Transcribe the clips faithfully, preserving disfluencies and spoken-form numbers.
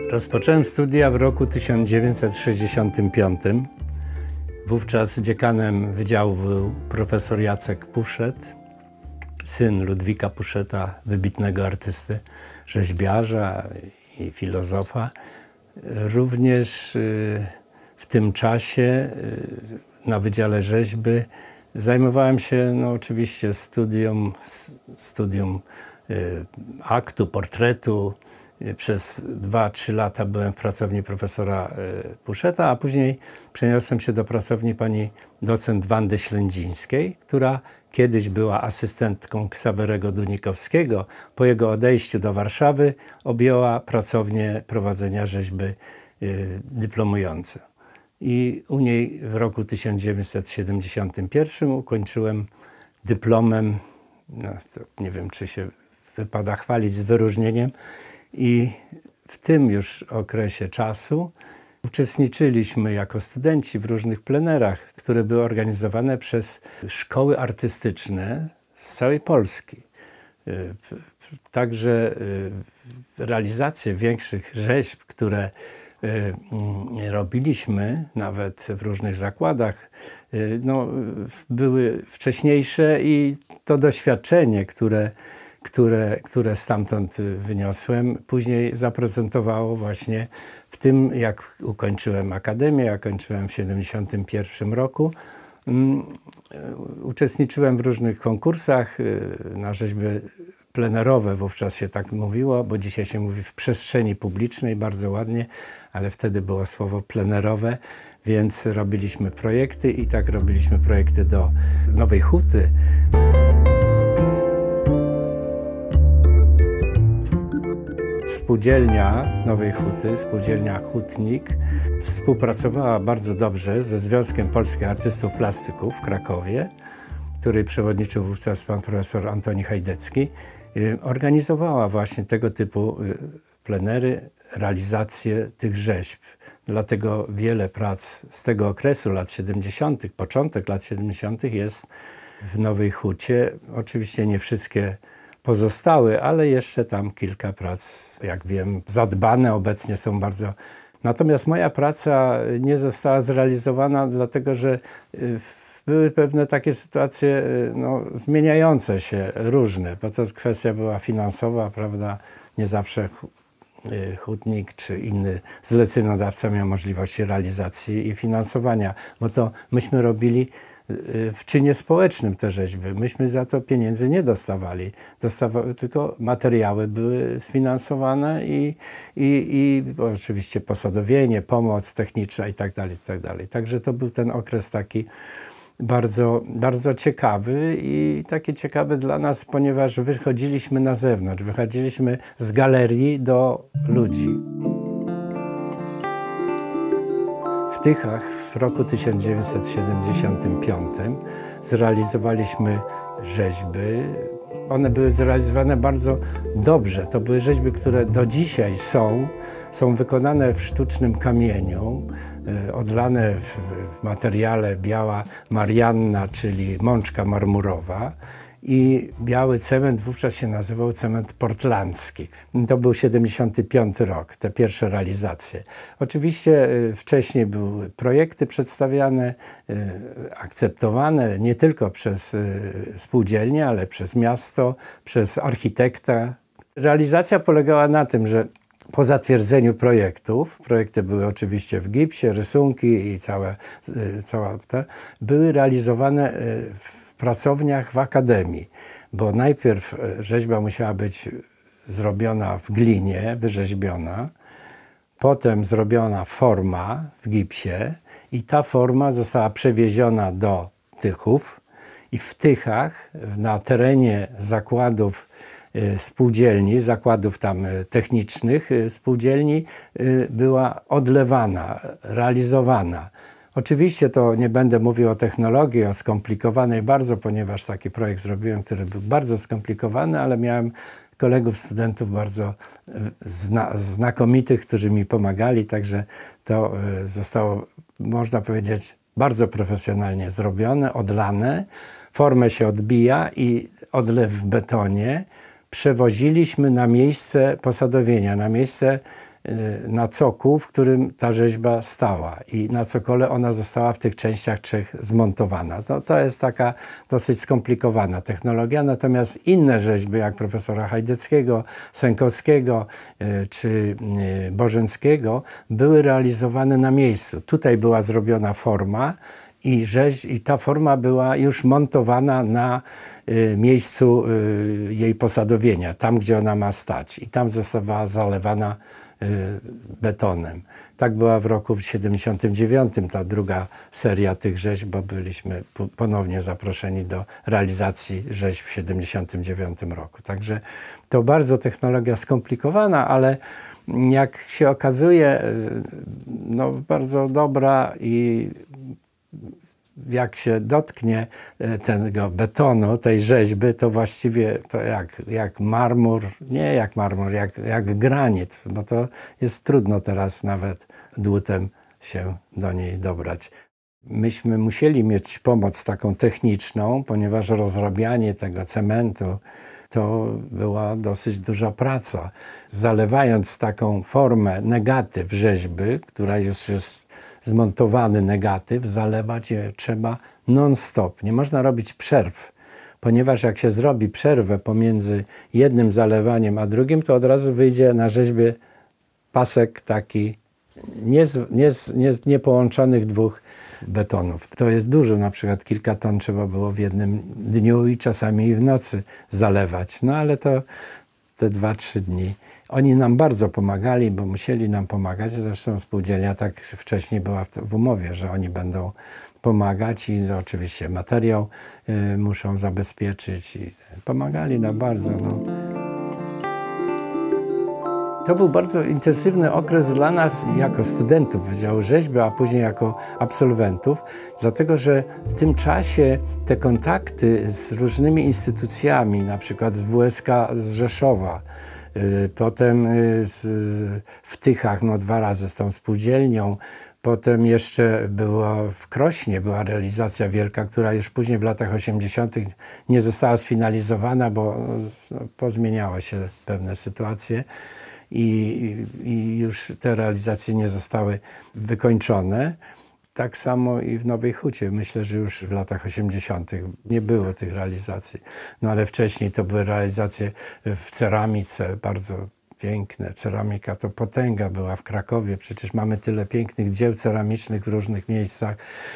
Rozpocząłem studia w roku tysiąc dziewięćset sześćdziesiątym piątym. Wówczas dziekanem wydziału był profesor Jacek Puszet, syn Ludwika Puszeta, wybitnego artysty, rzeźbiarza i filozofa. Również w tym czasie na Wydziale Rzeźby zajmowałem się no, oczywiście studium, studium aktu, portretu. Przez dwa trzy lata byłem w pracowni profesora Puszeta, a później przeniosłem się do pracowni pani docent Wandy Ślędzińskiej, która kiedyś była asystentką Ksawerego Dunikowskiego. Po jego odejściu do Warszawy objęła pracownię prowadzenia rzeźby dyplomujące. I u niej w roku tysiąc dziewięćset siedemdziesiątym pierwszym ukończyłem dyplomem, no, to nie wiem, czy się wypada chwalić z wyróżnieniem, i w tym już okresie czasu uczestniczyliśmy jako studenci w różnych plenerach, które były organizowane przez szkoły artystyczne z całej Polski. Także realizacje większych rzeźb, które robiliśmy, nawet w różnych zakładach, no, były wcześniejsze i to doświadczenie, które Które, które stamtąd wyniosłem, później zaprezentowało właśnie w tym, jak ukończyłem akademię, jak kończyłem w siedemdziesiątym pierwszym roku. Um, uczestniczyłem w różnych konkursach na rzeźby plenerowe, wówczas się tak mówiło, bo dzisiaj się mówi w przestrzeni publicznej, bardzo ładnie, ale wtedy było słowo plenerowe, więc robiliśmy projekty i tak robiliśmy projekty do Nowej Huty. Spółdzielnia Nowej Huty, spółdzielnia Hutnik, współpracowała bardzo dobrze ze Związkiem Polskich Artystów Plastyków w Krakowie, której przewodniczył wówczas pan profesor Antoni Hajdecki. Organizowała właśnie tego typu plenery, realizację tych rzeźb. Dlatego wiele prac z tego okresu lat siedemdziesiątych, początek lat siedemdziesiątych jest w Nowej Hucie. Oczywiście nie wszystkie pozostały, ale jeszcze tam kilka prac, jak wiem, zadbane obecnie są bardzo. Natomiast moja praca nie została zrealizowana, dlatego że były pewne takie sytuacje no, zmieniające się, różne, bo to kwestia była finansowa, prawda, nie zawsze hutnik czy inny zleceniodawca miał możliwości realizacji i finansowania, bo to myśmy robili w czynie społecznym te rzeźby. Myśmy za to pieniędzy nie dostawali, Dostawa, tylko materiały były sfinansowane i, i, i oczywiście posadowienie, pomoc techniczna i tak dalej, i tak dalej. Także to był ten okres taki bardzo, bardzo ciekawy i taki ciekawy dla nas, ponieważ wychodziliśmy na zewnątrz, wychodziliśmy z galerii do ludzi. W Tychach w roku tysiąc dziewięćset siedemdziesiątym piątym zrealizowaliśmy rzeźby. One były zrealizowane bardzo dobrze. To były rzeźby, które do dzisiaj są, są wykonane w sztucznym kamieniu, odlane w, w materiale biała marianna, czyli mączka marmurowa. I biały cement wówczas się nazywał cement portlandzki. To był siedemdziesiąty piąty rok, te pierwsze realizacje. Oczywiście wcześniej były projekty przedstawiane, akceptowane nie tylko przez spółdzielnię, ale przez miasto, przez architekta. Realizacja polegała na tym, że po zatwierdzeniu projektów, projekty były oczywiście w gipsie, rysunki i całe, cała te, były realizowane w pracowniach w akademii, bo najpierw rzeźba musiała być zrobiona w glinie, wyrzeźbiona, potem zrobiona forma w gipsie i ta forma została przewieziona do Tychów i w Tychach na terenie zakładów spółdzielni, zakładów tam technicznych spółdzielni była odlewana, realizowana. Oczywiście to nie będę mówił o technologii, o skomplikowanej bardzo, ponieważ taki projekt zrobiłem, który był bardzo skomplikowany, ale miałem kolegów, studentów bardzo zna, znakomitych, którzy mi pomagali, także to zostało, można powiedzieć, bardzo profesjonalnie zrobione, odlane. Formę się odbija i odlew w betonie przewoziliśmy na miejsce posadowienia, na miejsce na cokół, w którym ta rzeźba stała i na cokole ona została w tych częściach trzech zmontowana. To, to jest taka dosyć skomplikowana technologia, natomiast inne rzeźby jak profesora Hajdeckiego, Sękowskiego czy Bożenckiego były realizowane na miejscu. Tutaj była zrobiona forma i, rzeź, i ta forma była już montowana na y, miejscu y, jej posadowienia, tam gdzie ona ma stać i tam została zalewana y, betonem. Tak była w roku siedemdziesiątym dziewiątym ta druga seria tych rzeźb, bo byliśmy ponownie zaproszeni do realizacji rzeźb w siedemdziesiątym dziewiątym roku. Także to bardzo technologia skomplikowana, ale jak się okazuje, no, bardzo dobra i jak się dotknie tego betonu, tej rzeźby, to właściwie to jak, jak marmur, nie jak marmur, jak, jak granit, bo to jest trudno teraz nawet dłutem się do niej dobrać. Myśmy musieli mieć pomoc taką techniczną, ponieważ rozrabianie tego cementu to była dosyć duża praca. Zalewając taką formę negatyw rzeźby, która już jest zmontowany negatyw, zalewać je trzeba non-stop. Nie można robić przerw, ponieważ jak się zrobi przerwę pomiędzy jednym zalewaniem a drugim, to od razu wyjdzie na rzeźbie pasek taki niepołączonych dwóch betonów. To jest dużo, na przykład kilka ton trzeba było w jednym dniu i czasami i w nocy zalewać. No ale to te dwa, trzy dni. Oni nam bardzo pomagali, bo musieli nam pomagać. Zresztą spółdzielnia tak wcześniej była w umowie, że oni będą pomagać i oczywiście materiał y, muszą zabezpieczyć. I pomagali nam bardzo. No. To był bardzo intensywny okres dla nas jako studentów Wydziału Rzeźby, a później jako absolwentów, dlatego że w tym czasie te kontakty z różnymi instytucjami, na przykład z W S K z Rzeszowa, potem z, w Tychach no, dwa razy z tą spółdzielnią, potem jeszcze była w Krośnie była realizacja wielka, która już później w latach osiemdziesiątych nie została sfinalizowana, bo no, pozmieniały się pewne sytuacje. I, I już te realizacje nie zostały wykończone. Tak samo i w Nowej Hucie. Myślę, że już w latach osiemdziesiątych nie było tych realizacji. No ale wcześniej to były realizacje w ceramice, bardzo piękne. Ceramika to potęga była w Krakowie. Przecież mamy tyle pięknych dzieł ceramicznych w różnych miejscach.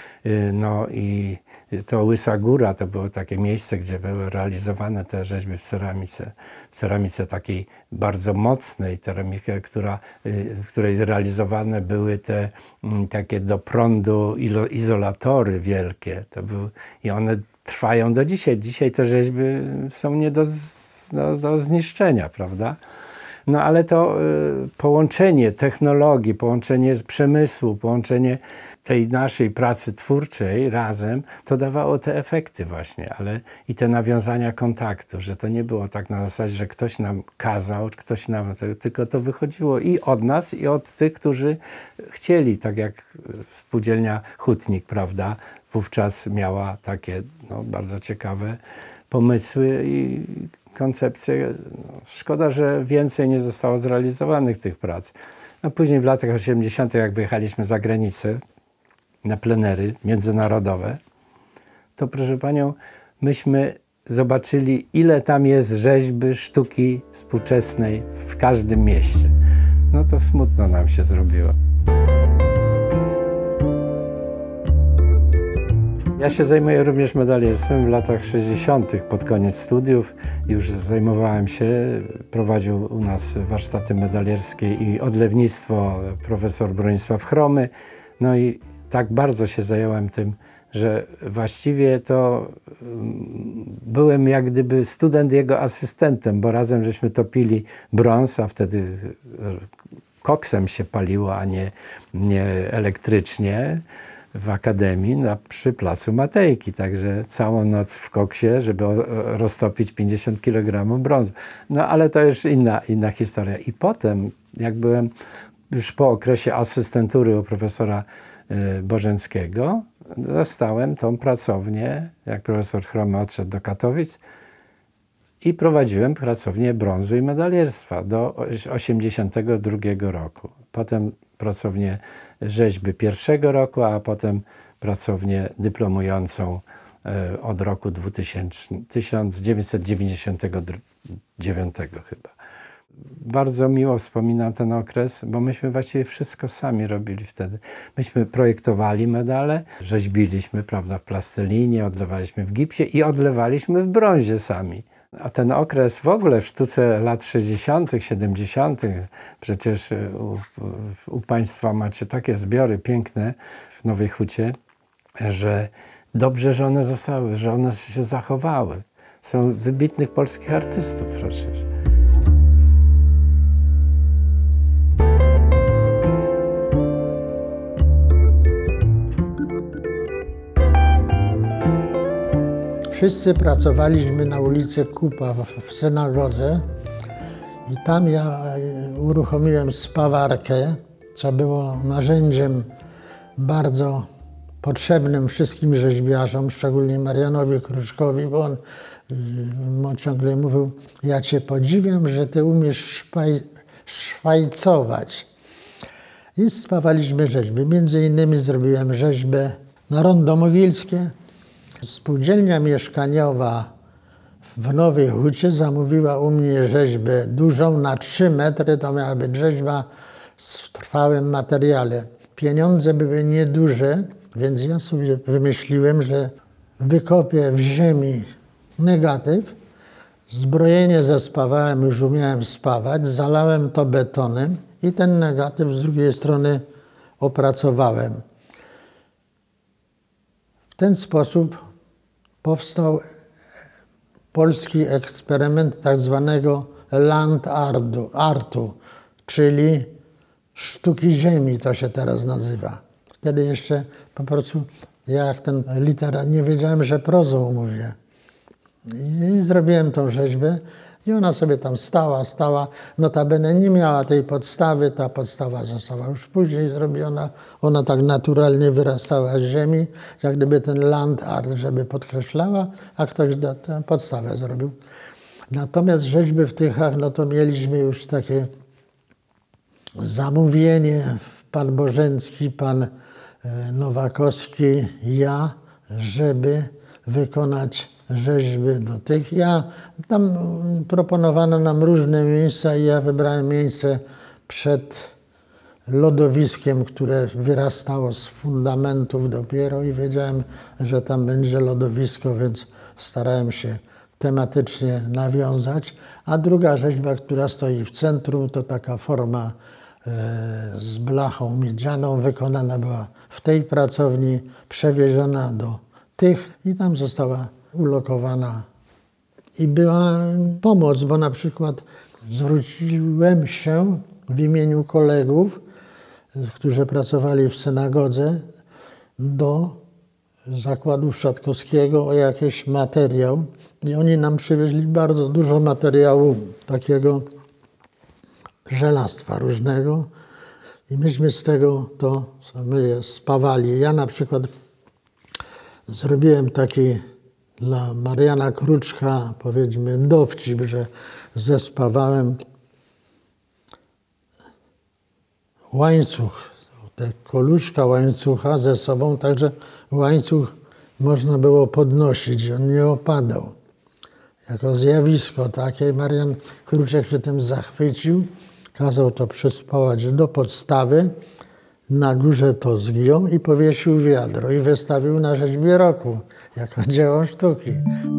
No i to Łysa Góra to było takie miejsce, gdzie były realizowane te rzeźby w ceramice. W ceramice takiej bardzo mocnej, ceramikę, która, w której realizowane były te takie do prądu izolatory wielkie. To był, i one trwają do dzisiaj. Dzisiaj te rzeźby są nie do, do, do zniszczenia, prawda? No ale to y, połączenie technologii, połączenie przemysłu, połączenie tej naszej pracy twórczej razem, to dawało te efekty właśnie, ale i te nawiązania kontaktu, że to nie było tak na zasadzie, że ktoś nam kazał, ktoś nam, tylko to wychodziło i od nas, i od tych, którzy chcieli, tak jak spółdzielnia Hutnik, prawda, wówczas miała takie no, bardzo ciekawe pomysły i koncepcje. No, szkoda, że więcej nie zostało zrealizowanych tych prac. No, później w latach osiemdziesiątych, jak wyjechaliśmy za granicę na plenery międzynarodowe, to proszę panią, myśmy zobaczyli, ile tam jest rzeźby, sztuki współczesnej w każdym mieście. No to smutno nam się zrobiło. Ja się zajmuję również medalierstwem w latach sześćdziesiątych, pod koniec studiów. Już zajmowałem się, prowadził u nas warsztaty medalierskie i odlewnictwo profesor Bronisław Chromy. No i tak bardzo się zająłem tym, że właściwie to byłem jak gdyby student jego asystentem, bo razem żeśmy topili brąz, a wtedy koksem się paliło, a nie, nie elektrycznie. W akademii na, przy placu Matejki, także całą noc w koksie, żeby o, roztopić pięćdziesiąt kilogramów brązu. No ale to już inna, inna historia. I potem, jak byłem już po okresie asystentury u profesora y, Bożenckiego, dostałem tą pracownię, jak profesor Chromy odszedł do Katowic, I prowadziłem pracownię brązu i medalierstwa do osiemdziesiątego drugiego roku. Potem pracownię rzeźby pierwszego roku, a potem pracownię dyplomującą od roku tysiąc dziewięćset dziewięćdziesiątego dziewiątego chyba. Bardzo miło wspominam ten okres, bo myśmy właściwie wszystko sami robili wtedy. Myśmy projektowali medale, rzeźbiliśmy, prawda, w plastelininie, odlewaliśmy w gipsie i odlewaliśmy w brązie sami. A ten okres w ogóle w sztuce lat sześćdziesiątych, siedemdziesiątych, przecież u, u Państwa macie takie zbiory piękne w Nowej Hucie, że dobrze, że one zostały, że one się zachowały. Są wybitnych polskich artystów przecież. Wszyscy pracowaliśmy na ulicy Kupa w synagodze i tam ja uruchomiłem spawarkę, co było narzędziem bardzo potrzebnym wszystkim rzeźbiarzom, szczególnie Marianowi Kruczkowi, bo on, on ciągle mówił: ja cię podziwiam, że ty umiesz szwaj, szwajcować. I spawaliśmy rzeźby. Między innymi zrobiłem rzeźbę na Rondo Mogilskie. Spółdzielnia mieszkaniowa w Nowej Hucie zamówiła u mnie rzeźbę dużą na trzy metry. To miała być rzeźba w trwałym materiale. Pieniądze były nieduże, więc ja sobie wymyśliłem, że wykopię w ziemi negatyw. Zbrojenie zespawałem, już umiałem spawać, zalałem to betonem i ten negatyw z drugiej strony opracowałem. W ten sposób powstał polski eksperyment tak zwanego land artu, artu, czyli sztuki ziemi, to się teraz nazywa. Wtedy jeszcze po prostu ja jak ten literat nie wiedziałem, że prozą mówię. I zrobiłem tą rzeźbę i ona sobie tam stała, stała. Notabene nie miała tej podstawy, ta podstawa została już później zrobiona. Ona tak naturalnie wyrastała z ziemi, jak gdyby ten land art, żeby podkreślała, a ktoś tę podstawę zrobił. Natomiast rzeźby w Tychach, no to mieliśmy już takie zamówienie, pan Bożencki, pan Nowakowski, ja, żeby wykonać rzeźby do tych. Ja, tam proponowano nam różne miejsca i ja wybrałem miejsce przed lodowiskiem, które wyrastało z fundamentów dopiero i wiedziałem, że tam będzie lodowisko, więc starałem się tematycznie nawiązać. A druga rzeźba, która stoi w centrum, to taka forma e, z blachą miedzianą, wykonana była w tej pracowni, przewieziona do Tych i tam została ulokowana. I była pomoc, bo na przykład zwróciłem się w imieniu kolegów, którzy pracowali w synagodze, do zakładu Szczatkowskiego o jakiś materiał. I oni nam przywieźli bardzo dużo materiału takiego żelastwa różnego. I myśmy z tego to my spawali. Ja na przykład zrobiłem taki dla Mariana Kruczka, powiedzmy, dowcip, że zespawałem łańcuch, te koluszka łańcucha ze sobą, także łańcuch można było podnosić, on nie opadał. Jako zjawisko takie. Marian Kruczek się tym zachwycił, kazał to przyspawać do podstawy, na górze to zgiął i powiesił wiadro i wystawił na rzeźbie roku jako dzieło sztuki.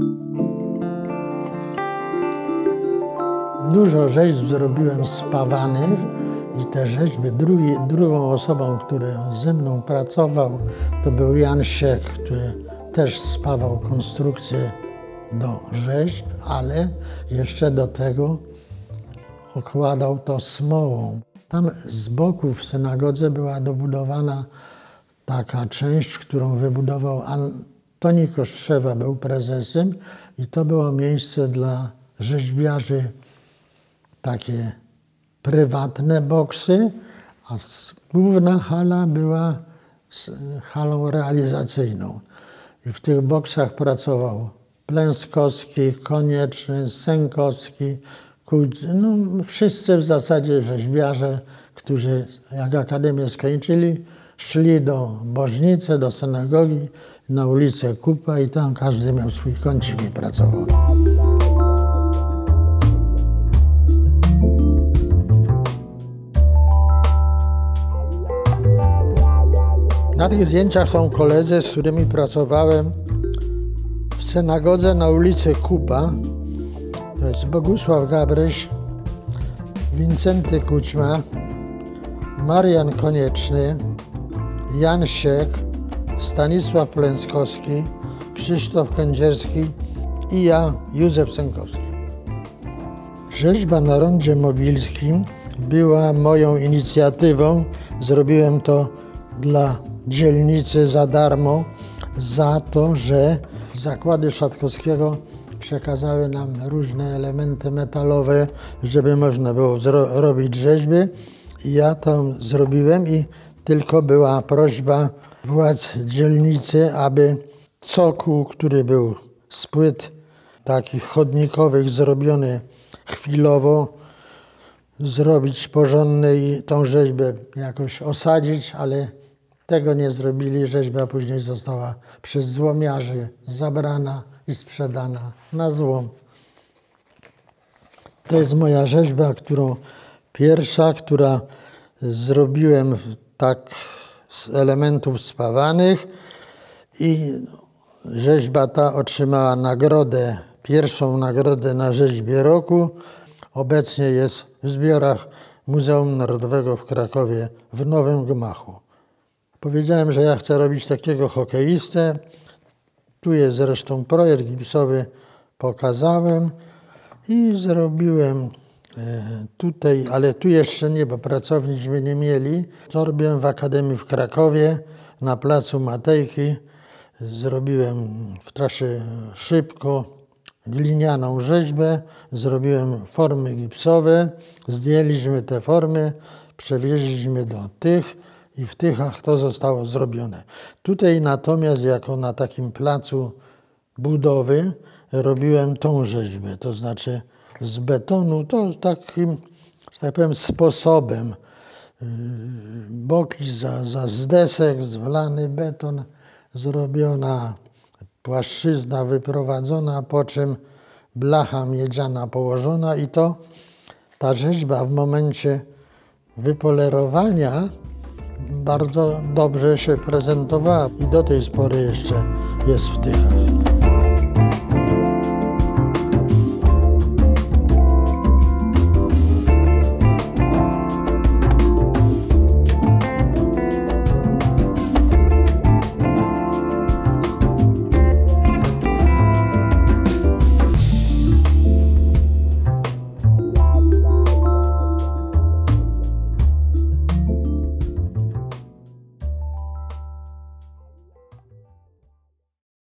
Dużo rzeźb zrobiłem spawanych i te rzeźby, drugi, drugą osobą, która ze mną pracował, to był Jan Siek, który też spawał konstrukcję do rzeźb, ale jeszcze do tego okładał to smołą. Tam z boku w synagodze była dobudowana taka część, którą wybudował Antoni Kostrzewa, był prezesem i to było miejsce dla rzeźbiarzy, takie prywatne boksy, a główna hala była halą realizacyjną. I w tych boksach pracował Plęskowski, Konieczny, Sękowski, no, wszyscy w zasadzie rzeźbiarze, którzy jak akademię skończyli, szli do Bożnicy, do synagogi, na ulicę Kupa i tam każdy miał swój kącik i pracował. Na tych zdjęciach są koledzy, z którymi pracowałem w synagodze na ulicy Kupa. To jest Bogusław Gabryś, Wincenty Kućma, Marian Konieczny, Jan Siek, Stanisław Plęskowski, Krzysztof Kędzierski i ja, Józef Sękowski. Rzeźba na rondzie mogilskim była moją inicjatywą. Zrobiłem to dla dzielnicy za darmo, za to, że zakłady Szatkowskiego przekazały nam różne elementy metalowe, żeby można było robić rzeźby. I ja to zrobiłem i tylko była prośba władz dzielnicy, aby cokół, który był z płyt takich chodnikowych zrobiony chwilowo, zrobić porządny i tą rzeźbę jakoś osadzić, ale tego nie zrobili. Rzeźba później została przez złomiarzy zabrana i sprzedana na złom. To jest moja rzeźba, którą pierwsza, która zrobiłem tak z elementów spawanych i rzeźba ta otrzymała nagrodę, pierwszą nagrodę na rzeźbie roku. Obecnie jest w zbiorach Muzeum Narodowego w Krakowie w Nowym Gmachu. Powiedziałem, że ja chcę robić takiego hokeistę. Tu jest zresztą projekt gipsowy, pokazałem i zrobiłem tutaj, ale tu jeszcze nie, bo pracowniczmy nie mieli. To robiłem w Akademii w Krakowie, na placu Matejki. Zrobiłem w czasie szybko glinianą rzeźbę, zrobiłem formy gipsowe, zdjęliśmy te formy, przewieźliśmy do Tych i w Tychach to zostało zrobione. Tutaj natomiast jako na takim placu budowy robiłem tą rzeźbę, to znaczy z betonu, to takim, że tak powiem, sposobem. Boki za, za z desek, zwlany beton, zrobiona płaszczyzna wyprowadzona, po czym blacha miedziana położona i to ta rzeźba w momencie wypolerowania bardzo dobrze się prezentowała i do tej pory jeszcze jest w Tychach.